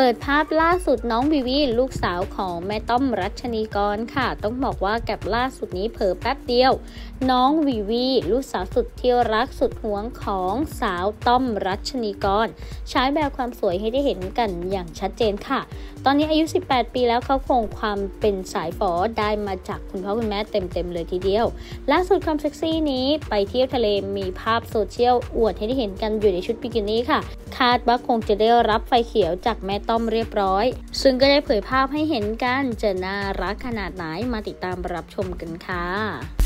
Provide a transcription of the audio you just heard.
ปิดภาพล่าสุดน้องวิวีลูกสาวของแม่ต้อมรัชนีกรค่ะต้องบอกว่ากับล่าสุดนี้เผลอแป๊บเดียวน้องวิวีลูกสาวสุดที่รักสุดหวงของสาวต้อมรัชนีกรฉายแบบความสวยให้ได้เห็นกันอย่างชัดเจนค่ะตอนนี้อายุ18 ปีแล้วเขาคงความเป็นสายฝอได้มาจากคุณพ่อคุณแม่เต็มเลยทีเดียวล่าสุดความเซ็กซี่นี้ไปเที่ยวทะเลมีภาพโซเชียลอวดให้ได้เห็นกันอยู่ในชุดบิกินี่ค่ะคาดว่าคงจะได้รับไฟเขียวจากแม่ต้อมเรียบร้อยซึ่งก็ได้เผยภาพให้เห็นกันจะน่ารักขนาดไหนมาติดตามรับชมกันค่ะ